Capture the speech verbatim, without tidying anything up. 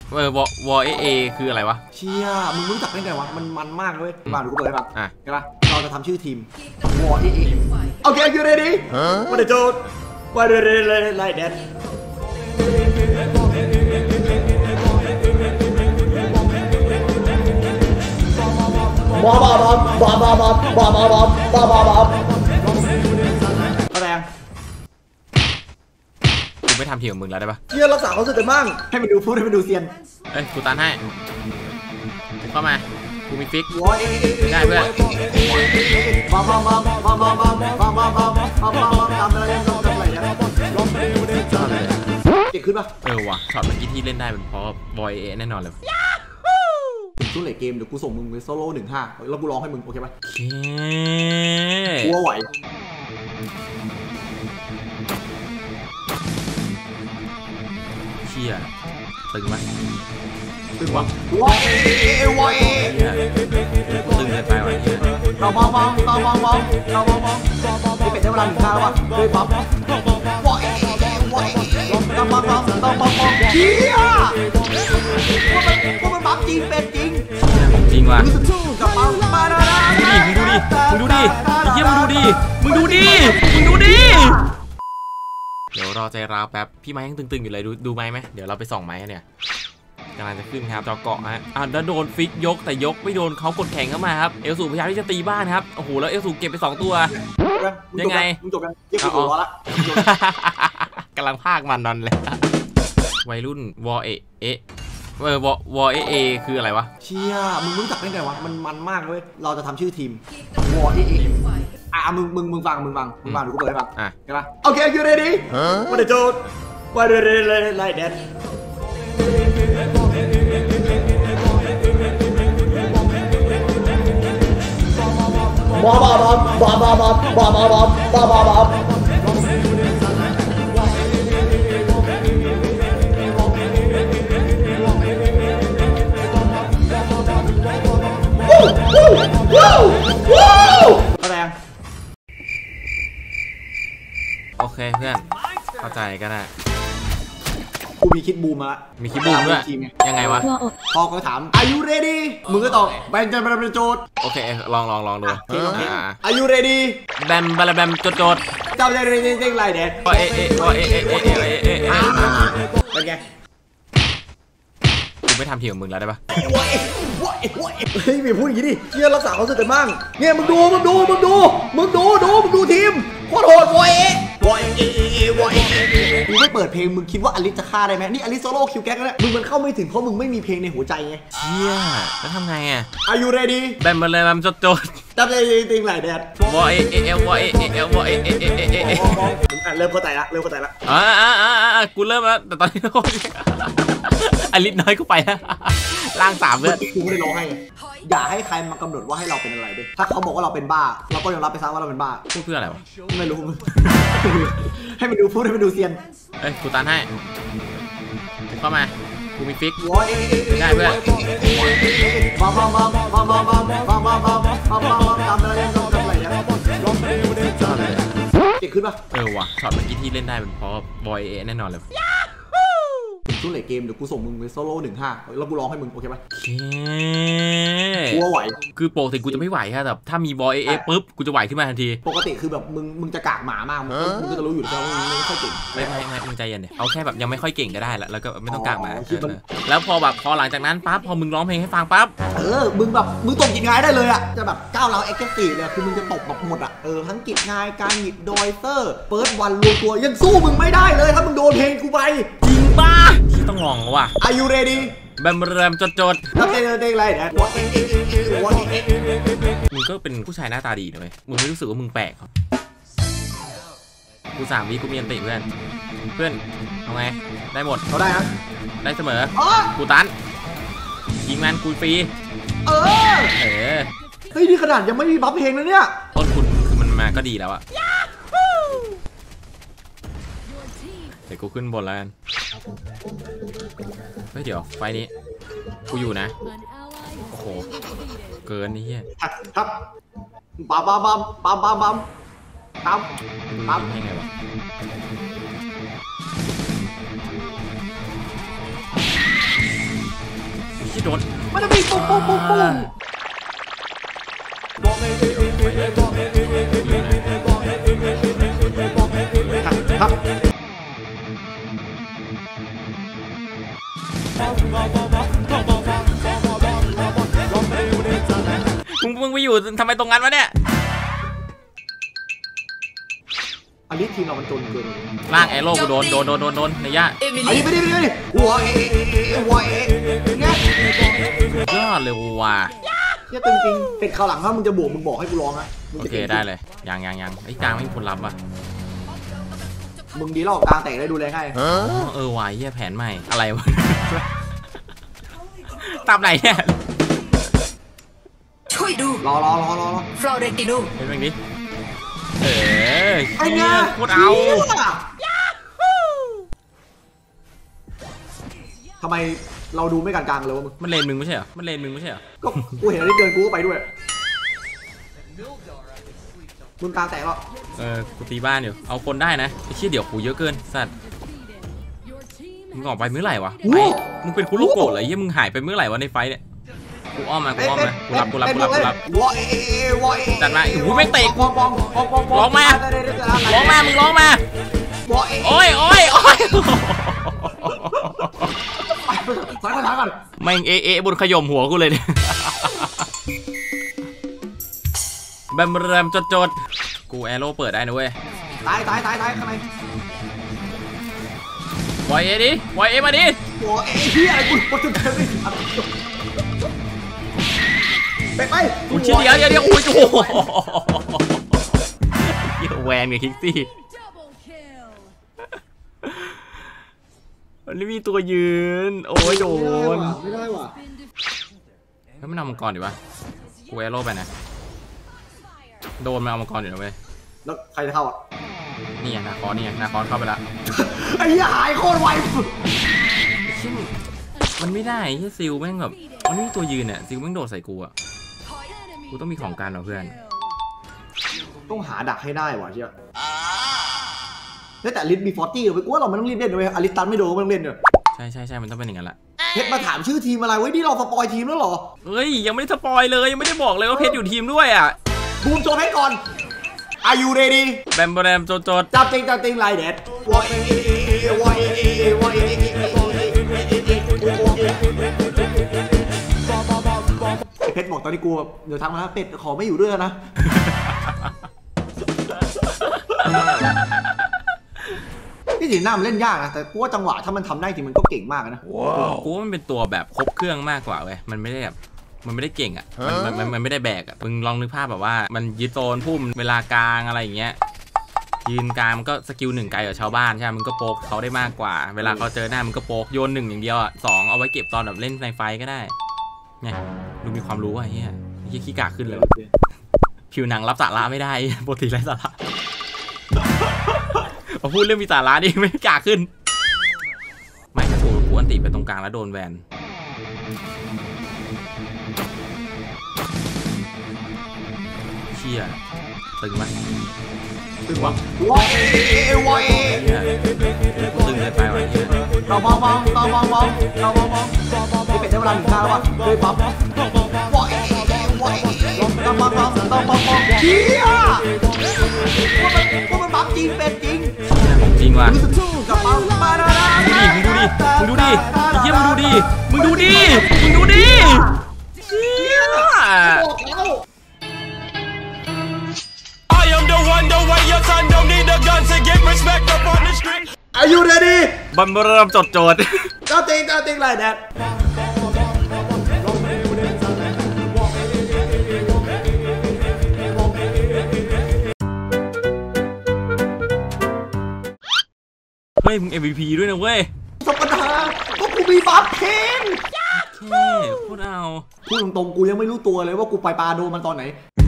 เออวอวอเอเอคืออะไรวะเชี่ยมึงรู้จักได้ไงวะมันมันมากเลยมาดูกูเปิดให้ฟังอ่ะใช่ปะเราจะทำชื่อทีมวอเอเอโอเคยูเรดี้มาเดี๋ยวโจทย์มาเดี๋ยวเลยไล่แดนบอบบอบบอบบอบบอบบอบบอบบอบบอบบอบเข้าใจยังกูไม่ทำทีของมึงแล้วได้ปะเชี่ยรักษาเขาสุดกันบ้างให้มันดูพูดให้มันดูเซียนเอ้ยกูตันให้กูเข้ามากูมีฟิกได้เพื่อนบอบบอบบอบบอบบอบบอบบอบบอบบอบบอบบอบบทำอะไรทำอะไรเนี่ยเก่งขึ้นปะเออว่ะช็อตเมื่อกี้ที่เล่นได้เป็นเพราะบอยเอแน่นอนเลยช่วงไหนเกมเดี๋ยวกูส่งมึงไปโซโล่หนึ่งห้าแล้วกูร้องให้มึงโอเคปะโอเคกูไหวเชี่ยตึงไหมตึงวะว้ายว้ายตึงเกินไปว่ะเชี่ยเรามองมองเรามองมองเรามองมองนี่เป็นได้เวลาหนึ่งห้าแล้ววะด้วยปั๊บว้ายว้ายเรามองมองเรามองมองเชี่ยว่ามันว่ามันปั๊บจริงเป็นจริงจริงว่ะกับปั๊บมาแล้วมึงดูดิมึงดูดิมึงดูดิไอ้เหี้ยมึงดูดิมึงดูดิมึงดูดิเดี๋ยวรอใจราวแป๊บพี่ไม้ยังตึงๆอยู่เลยดูดูไม้ไหมเดี๋ยวเราไปส่องไม้เนี่ยกำลังจะขึ้นครับจอเกาะฮะอ่ะแล้วโดนฟิกยกแต่ยกไม่โดนเขากดแข่งเข้ามาครับเอลสูพยายามที่จะตีบ้านครับโอ้โหแล้วเอลสูเก็บไปสองตัวยังไงมึงจบกันยังกูรอละกำลังพากมันนอนเลยวัยรุ่นวอเอเอเออวอวอเอเอคืออะไรวะเชี่ยมึงรู้จักได้ไงวะมันมันมากเลยเราจะทำชื่อทีมวอเอเออ่ะมึงมึงมึงฟังมึงฟังมึงฟังดูกูเปิดให้ฟังอ่ะใช่ปะโอเคยูเรดี้มาเดี๋ยวโจทย์มาเดี๋ยวเลยไล่แดนบอบบอบบอบบอบบอบบอบบอบบอบบอบบอบบอบอะไรอ่ะโอเคเพื่อนเข้าใจก็ได้กูมีคิดบูมมาละมีคิดบูมด้วยยังไงวะพอเขาถาม Are you ready มึงก็ตอบแบมจะแบมเป็นโจทย์โอเคลองลองลองดู Are you ready แบมแบมแบมโจทย์โจทย์จำได้เรื่องเรื่องไรเด็ดเอเอเอเอเอเอเอเอเอเป็นไงกูไม่ทำทีของมึงแล้วได้ปะเฮ้ยมีพูดอย่างนี้ดิเชี่ยรักษาเขาสุดกันบ้างเนี่ยมึงดูมึงดูมึงดูมึงดูดูมึงดูทีมโคตรโหดวอเอวอเอวอเอมึงไม่เปิดเพลงมึงคิดว่าอลิสจะฆ่าได้ไหมนี่อลิสโซโล่คิวแก๊กแล้วมึงมันเข้าไม่ถึงเพราะมึงไม่มีเพลงในหัวใจไงเชี่ยแล้วทำไงอ่ะ Are you ready แบมเลยแบมโจทย์โจทย์จำได้จริงไรเด็ดวอเอเอเอวอเอเอเอวอเอเอเอเอเอเอเริ่มเข้าใจละเริ่มเข้าใจละอ่าอ่าอ่ากูเริ่มแล้วแต่ตอนนี้ก็อลิสน้อยกูไปแล้วล่างสามเพื่อนกูไม่ได้ร้องให้อย่าให้ใครมากำหนดว่าให้เราเป็นอะไรด้วยถ้าเขาบอกว่าเราเป็นบ้าเราก็ยอมรับไปซะว่าเราเป็นบ้าพูดเพื่ออะไรวะไม่รู้ให้มันดูพูดให้มันดูเซียนเอ้ยกูตันให้กูเข้ามากูมีฟิกได้เพื่อนบอบบอบบอบบอบบอบบอบบอบบอบบอบบอบบทำอะไรทำอะไรเนี่ยเก่งขึ้นปะเออว่ะช็อตเมื่อกี้ที่เล่นได้เป็นเพราะบอยเอแน่นอนเลยช่วงไหนเกมเดี๋ยวกูส่งมึงไปโซโล่หนึ่งห้าแล้วกูร้องให้มึงโอเคปะโอเคกูไหวคือปกติกูจะไม่ไหวครับแต่ถ้ามีบอยเอปุ๊บกูจะไหวขึ้นมาทันทีปกติคือแบบมึงมึงจะกากหมามากมึงก็จะรู้อยู่แล้วว่ามึงไม่ค่อยเก่งไม่ไม่ไม่มึงใจเย็นเนี่ยเอาแค่แบบยังไม่ค่อยเก่งก็ได้แล้วแล้วก็ไม่ต้องกากหมาแล้วพอแบบพอหลังจากนั้นปั๊บพอมึงร้องเพลงให้ฟังปั๊บเออมึงแบบมึงตบกิจงายได้เลยอ่ะจะแบบก้าวเราเอ็กซ์ตีเลยคือมึงจะตบแบบหมดอ่ะเออทั้งกิจงายการหยิบดอยเซอร์เปิดวันรวมตัวยังสู้มึงไม่ได้เลยถ้ามึงโดนเพลงกูไปจริงป่ะที่ต้องลองว่ะ Are you ready แบมแบมจดจดแล้วเต้นเต้นอะไรเนี่ยมึงก็เป็นผู้ชายหน้าตาดีนะเว้ยมึงไม่รู้สึกว่ามึงแปลกครับกูสามวิกูมีอันติเพื่อนเพื่อนเอาไงได้หมดเขาได้นะได้เสมอกูตันยิงมันกูฟรีเออเออเฮ้ยนี่ขนาดยังไม่มีบัฟเพลงนะเนี่ยต้นคุณคือมันมาก็ดีแล้วอะเดี๋ยวกูขึ้นบนแล้วกันเฮ้ยเดี๋ยวไฟนี้กูอยู่นะโอ้โหเกินนี่เฮียครับปั๊มปั๊มปั๊มปั๊มปั๊มปั๊มปั๊มปั๊มยังไงวะโดนมันจะมีปุ้งปุ้งปุ้งปุ้งครับมึงมึงไปอยู่ทำไมตรงนั้นวะเนี่ยอันนี้ทีมเรามันจนเกินล่างแอโร่กูโดนโดนโดนโดนโดนในย่าอันนี้ไม่ได้ไม่ได้หัวเอหัวเอเนี่ยยอดเลยว่ะเนี่ยตึงจริงเป็ดข่าวหลังถ้ามึงจะบวกมึงบอกให้กูร้องนะโอเคได้เลยยังยังยังไอ้กลางไม่มีคนรับอ่ะมึงดีหรอกกลางแตกได้ดูแลให้เออวายเหี้ยแผนใหม่อะไรวะตามไหนเนี่ยช่วยดูรอรอรอรอฟลอเรนติโนเห็นไหมดิเออไอ้เนี่ยโคตรเอาทำไมเราดูไม่กลางๆเลยวะมึงมันเลนมึงไม่ใช่เหรอมันเลนมึงไม่ใช่เหรอก็กูเห็นอะไรเดินกูก็ไปด้วยมึงกลางแตกแล้วเออกูตีบ้านอยู่เอาคนได้นะไอ้เชี่ยเดี๋ยวกูเยอะเกินสัตว์มึงออกไปเมื่อไหร่วะมึงเป็นคุโรโกะเหรอเหี้ยมึงหายไปเมื่อไหร่วะในไฟเนี่ยกูอ้อมมากูอ้อมมากูรับกูรับกูรับกูรับจัดมาอุ้ยไม่เตะร้องมาร้องมามึงร้องมาโอ้ยโอ้ยโอ้ยสายกันสายกันแม่งเอะเอะบนขย่มหัวกูเลยเนี่ยแบมแรมจดจดกูแอโร่เปิดได้นะเว้ยตายตายตายตายข้างในวอยเอดิวอยเอมาดิวอยเอเฮียอะไรกูปวดจุดเต็มเลยไปไปกูเชียร์เดียวเดียวโอ้ยโอ้โหเยอะแวนกับคิกซี่มันไม่มีตัวยืนโอ้ยโดนไม่ได้ว่ะแล้วไม่นำมังกรดีวะกูแอโร่ไปนะโดนมาเอามังกรอยู่นะเว้ยแล้วใครจะเข้าอ่ะนี่นาคอนนี่นาคอนเข้าไปละไอ้หายโคตรไวมันไม่ได้ที่ซิลแม่งแบบมันไม่มีตัวยืนเนี่ยซิลแม่งโดดใส่กูอ่ะกูต้องมีของการเหรอเพื่อนต้องหาดักให้ได้ว่ะเชี่ยแต่ลิสมีฟอร์ตี้เลยกูว่าเราไม่ต้องรีบเล่นเลยอลิสตันไม่โดนไม่ต้องเล่นเลยใช่ใช่ใช่มันต้องเป็นอย่างนั้นแหละเพชรมาถามชื่อทีมอะไรไว้นี่เราสปอยทีมแล้วเหรอเฮ้ยยังไม่ได้สปอยเลยยังไม่ได้บอกเลยว่าเพชรอยู่ทีมด้วยอ่ะบูมโจทย์ให้ก่อน Are you ready แบมแบมโจโจจับจริงจับจริงไรเด็ดวอยวอยวอยเพชรบอกตอนนี้กูเดี๋ยวทำมาเป็ดขอไม่อยู่ด้วยนะที่สีหน้ามันเล่นยากนะแต่กูว่าจังหวะถ้ามันทำได้จริงมันก็เก่งมากนะกูว่ามันเป็นตัวแบบครบเครื่องมากกว่าเว้ยมันไม่ได้แบบมันไม่ได้เก่งอ่ะมันมันมันไม่ได้แบกอ่ะมึงลองนึกภาพแบบว่ามันยึดโซนพุ่มเวลากลางอะไรอย่างเงี้ยยืนกลางมันก็สกิลหนึ่งไกลกว่าชาวบ้านใช่ไหมมึงก็โป๊กเขาได้มากกว่าเวลาเขาเจอหน้ามึงก็โป๊กโยนหนึ่งอย่างเดียวอ่ะสองเอาไว้เก็บตอนแบบเล่นในไฟก็ได้เนี่ยดูมีความรู้อ่ะเฮียเฮียขี้กากขึ้นเลยผิวหนังรับสาระไม่ได้ปกติไร้สาระพอพูดเรื่องมีสาระดิไม่กากขึ้นไม่ถ้าถูกกูอันติไปตรงกลางแล้วโดนแวนเชี่ยตึงมั้ยตึงวะวอยวอยตึงเกินไปว่ะเฮียเรามองมองเรามองมองเรามองมองนี่เป็นเวลาหนึ่งครั้งแล้วว่ะเฮ้ยป๊อปวอยวอยเรามองมองเรามองมองเชี่ยว่ามันว่ามันบัฟจริงเป็นจริงจริงว่ะกับปั๊มมาแล้วมึงดูดิมึงดูดิไอ้เหี้ยมึงดูดิมึงดูดิมึงดูดิเชี่ย Are you ready บัมเริ่มจดโจทย์เจ้าติงเจ้าติงไรแดดเฮ้ยมึง เอ็ม วี พี ด้วยนะเว้ยธรรมดาก็กูมีบัฟเพนแค่พูดเอาพูดตรงๆกูยังไม่รู้ตัวเลยว่ากูไปปาโดมันตอนไหน